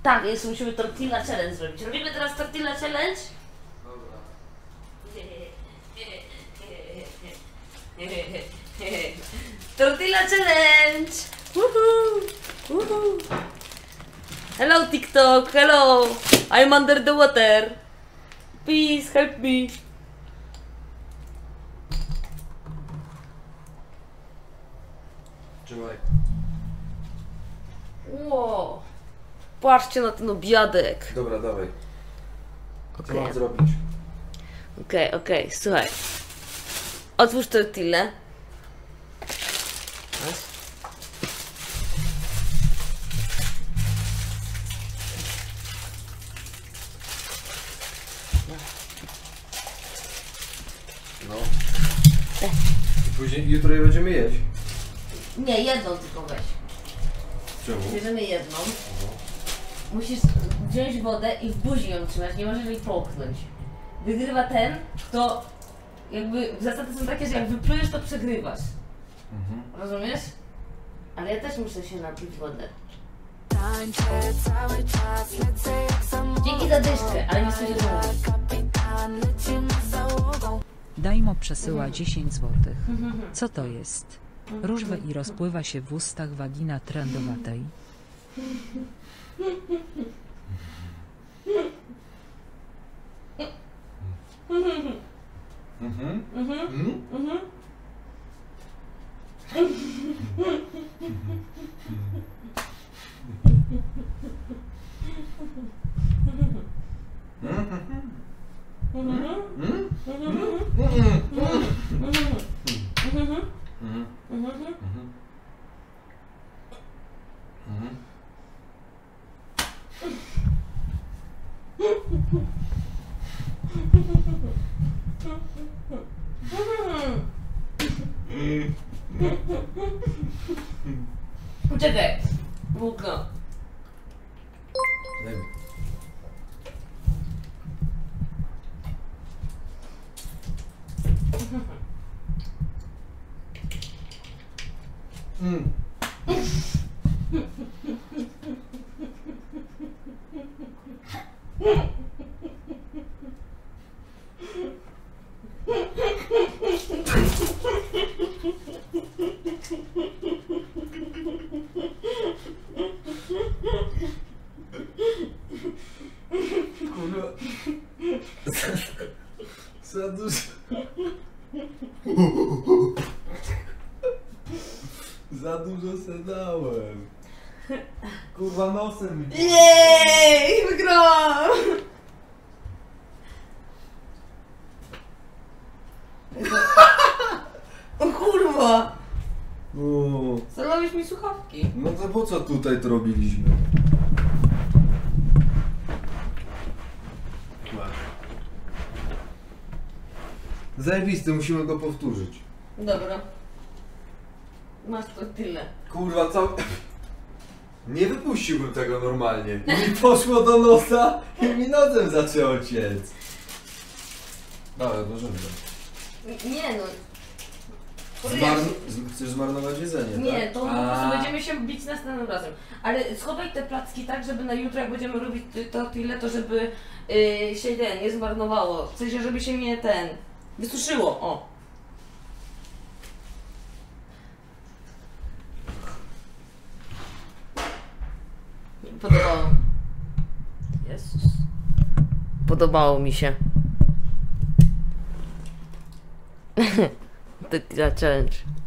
Tak, jest, musimy tortilla challenge zrobić. Robimy teraz tortilla challenge? Dobra. Tortilla challenge! Woohoo! Woohoo! Hello TikTok, hello! I'm under the water. Please help me. Trzymaj. Wow. Patrzcie na ten obiadek. Dobra, dawaj. Co Okej. mam zrobić? Okej, słuchaj. Otwórz tortillę. No. I później jutro je będziemy jeść. Nie, jedną tylko weź. Czemu? Bierzemy jedną. Musisz wziąć wodę i w buzi ją trzymać, nie możesz jej połknąć. Wygrywa ten, kto jakby zasady są takie, że jak wyplujesz, to przegrywasz. Rozumiesz? Ale ja też muszę się napić wodę. Dzięki za dyszkę, ale nie słyszę mówić. Dajmo przesyła 10 złotych. Co to jest? Różwe i rozpływa się w ustach wagina trendowatej. Poczekaj, włókno. Daj mi. Kurwa. Za dużo. Za dużo se dałem. Kurwa nosem mi. Jej, wygrałam! O kurwa! O, Zalałeś mi słuchawki. no to po co tutaj to robiliśmy? Zajebisty, musimy go powtórzyć. Dobra. Masz to tyle. Kurwa, nie wypuściłbym tego normalnie. I mi poszło do nosa i mi nosem zaczęło ciec. Dobra, możemy. Nie no. Chcesz zmarnować jedzenie, Nie, tak? to po prostu będziemy się bić następnym razem. Ale schowaj te placki tak, żeby na jutro jak będziemy robić to tyle, to żeby się nie zmarnowało. W sensie, żeby się nie wysuszyło. O. Podobało. Jezus. Podobało mi się. Tortilla challenge.